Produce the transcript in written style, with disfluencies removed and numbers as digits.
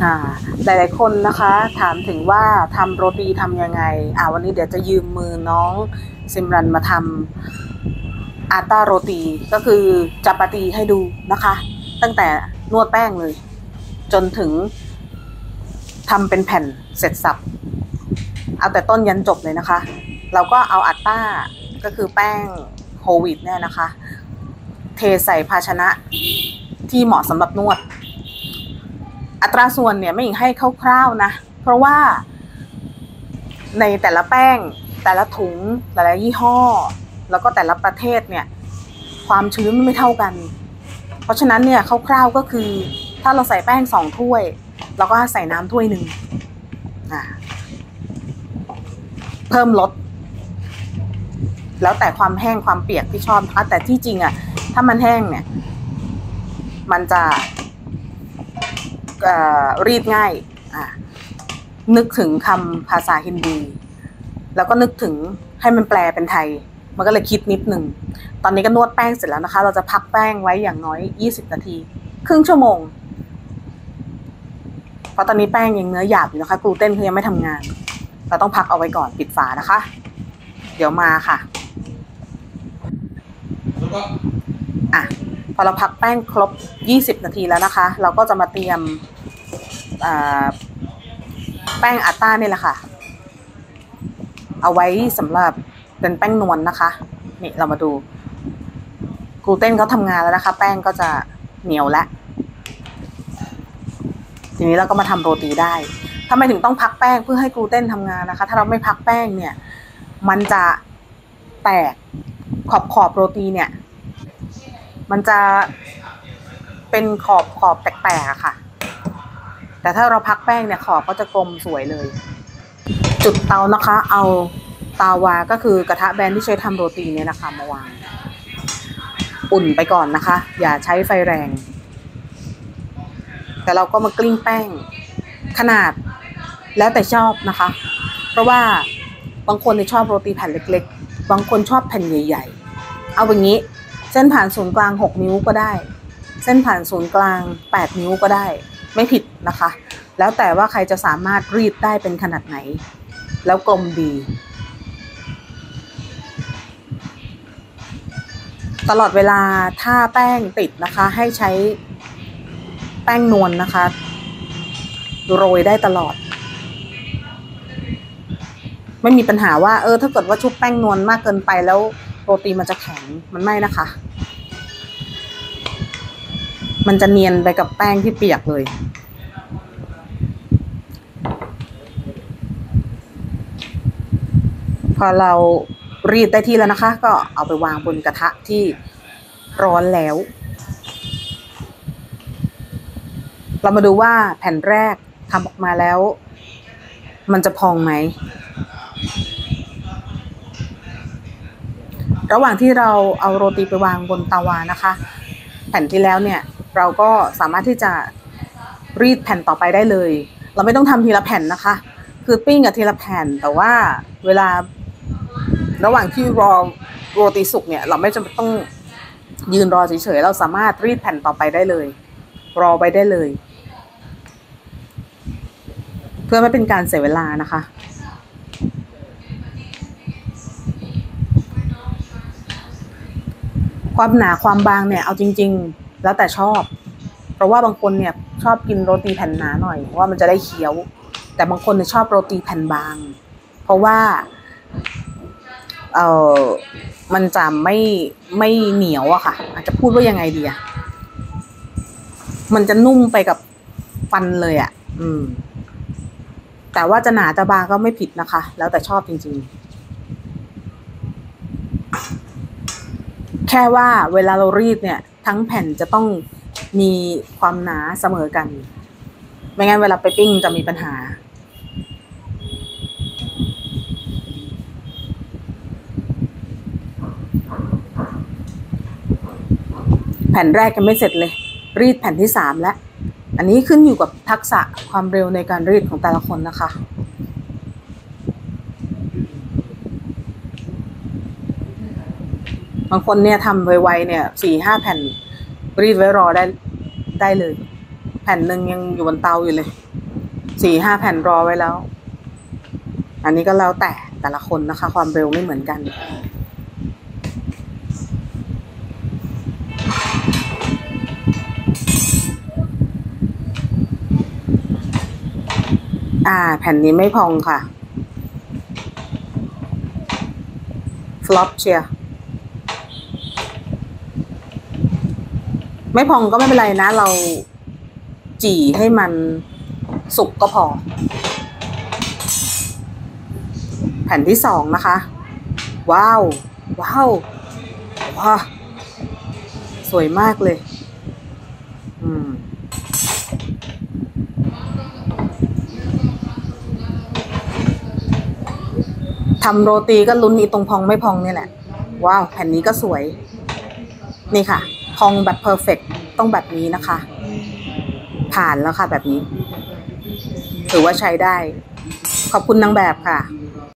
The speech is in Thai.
อ่าหลายๆคนนะคะถามถึงว่าทำโรตีทำยังไงวันนี้เดี๋ยวจะยืมมือน้องซิมรันมาทำอาต้าโรตีก็คือจัปาตีให้ดูนะคะตั้งแต่นวดแป้งเลยจนถึงทำเป็นแผ่นเสร็จสับเอาแต่ต้นยันจบเลยนะคะเราก็เอาอาต้าก็คือแป้งโฮลวีตเนี่ยนะคะเทใส่ภาชนะที่เหมาะสำหรับนวดอัตราส่วนเนี่ยไม่หญิงให้คร่าวๆนะเพราะว่าในแต่ละแป้งแต่ละถุงแต่ละยี่ห้อแล้วก็แต่ละประเทศเนี่ยความชื้นไม่เท่ากันเพราะฉะนั้นเนี่ยคร่าวๆก็คือถ้าเราใส่แป้ง2 ถ้วยเราก็ใส่น้ำถ้วยหนึ่งเพิ่มรสแล้วแต่ความแห้งความเปียกที่ชอบแต่ที่จริงอ่ะถ้ามันแห้งเนี่ยมันจะรีดง่ายนึกถึงคำภาษาฮินดีแล้วก็นึกถึงให้มันแปลเป็นไทยมันก็เลยคิดนิดนึงตอนนี้ก็นวดแป้งเสร็จแล้วนะคะเราจะพักแป้งไว้อย่างน้อย20 นาทีครึ่งชั่วโมงเพราะตอนนี้แป้งยังเนื้อหยาบอยู่นะคะกลูเตนเขายังไม่ทำงานเราต้องพักเอาไว้ก่อนปิดฝานะคะเดี๋ยวมาค่ะพอเราพักแป้งครบ20 นาทีแล้วนะคะเราก็จะมาเตรียมแป้งอาต้านี่แหละค่ะเอาไว้สำหรับเป็นแป้งนวลนะคะนี่เรามาดูกลูเตนเขาทำงานแล้วนะคะแป้งก็จะเหนียวแล้วทีนี้เราก็มาทำโรตีได้ทำไมถึงต้องพักแป้งเพื่อให้กลูเตนทำงานนะคะถ้าเราไม่พักแป้งเนี่ยมันจะแตกขอบโรตีเนี่ยมันจะเป็นขอบแตกๆค่ะแต่ถ้าเราพักแป้งเนี่ยขอบก็จะกลมสวยเลยจุดเตานะคะเอาตาวาก็คือกระทะแบนที่ใช้ทำโรตีเนี่ยนะคะมาวางอุ่นไปก่อนนะคะอย่าใช้ไฟแรงแต่เราก็มากลิ้งแป้งขนาดแล้วแต่ชอบนะคะเพราะว่าบางคนชอบโรตีแผ่นเล็กๆบางคนชอบแผ่นใหญ่ๆเอาแบบนี้เส้นผ่านศูนย์กลาง6 นิ้วก็ได้เส้นผ่านศูนย์กลาง8 นิ้วก็ได้ไม่ผิดนะคะแล้วแต่ว่าใครจะสามารถรีดได้เป็นขนาดไหนแล้วกลมดีตลอดเวลาถ้าแป้งติดนะคะให้ใช้แป้งนวลนะคะโรยได้ตลอดไม่มีปัญหาว่าถ้าเกิดว่าชุบแป้งนวลมากเกินไปแล้วโรตีมันจะแข็งมันไม่นะคะมันจะเนียนไปกับแป้งที่เปียกเลยพอเรารีดได้ที่แล้วนะคะก็เอาไปวางบนกระทะที่ร้อนแล้วเรามาดูว่าแผ่นแรกทำออกมาแล้วมันจะพองไหมระหว่างที่เราเอาโรตีไปวางบนตาวานะคะแผ่นที่แล้วเนี่ยเราก็สามารถที่จะรีดแผ่นต่อไปได้เลยเราไม่ต้องทำทีละแผ่นนะคะคือปิ้งกับทีละแผ่นแต่ว่าเวลาระหว่างที่รอโรตีสุกเนี่ยเราไม่จำเป็นต้องยืนรอเฉยๆเราสามารถรีดแผ่นต่อไปได้เลยรอไปได้เลยเพื่อไม่เป็นการเสียเวลานะคะความหนาความบางเนี่ยเอาจริงๆแล้วแต่ชอบเพราะว่าบางคนเนี่ยชอบกินโรตีแผ่นหนาหน่อยเพราะว่ามันจะได้เคี้ยวแต่บางคนเนี่ยชอบโรตีแผ่นบางเพราะว่ามันจะไม่เหนียวอะค่ะอาจจะพูดว่ายังไงดีอะมันจะนุ่มไปกับฟันเลยอะแต่ว่าจะหนาจะบางก็ไม่ผิดนะคะแล้วแต่ชอบจริงๆแค่ว่าเวลาเรารีดเนี่ยทั้งแผ่นจะต้องมีความหนาเสมอกันไม่งั้นเวลาไปปิ้งจะมีปัญหาแผ่นแรกยังไม่เสร็จเลยรีดแผ่นที่3แล้วอันนี้ขึ้นอยู่กับทักษะความเร็วในการรีดของแต่ละคนนะคะบางคนเนี่ยทำไวๆเนี่ย4-5 แผ่นรีดไว้รอได้เลยแผ่นหนึ่งยังอยู่บนเตาอยู่เลย 4-5 แผ่นรอไว้แล้ว อันนี้ก็แล้วแต่ละคนนะคะ ความเร็วไม่เหมือนกันแผ่นนี้ไม่พองค่ะฟลอปเชียร์ไม่พองก็ไม่เป็นไรนะเราจี่ให้มันสุกก็พอแผ่นที่2นะคะว้าวสวยมากเลยทำโรตีก็ลุ้นอีตรงพองไม่พองนี่แหละว้าวแผ่นนี้ก็สวยนี่ค่ะพองแบบเพอร์เฟกต์ต้องแบบนี้นะคะผ่านแล้วค่ะแบบนี้ถือว่าใช้ได้ขอบคุณนางแบบค่ะ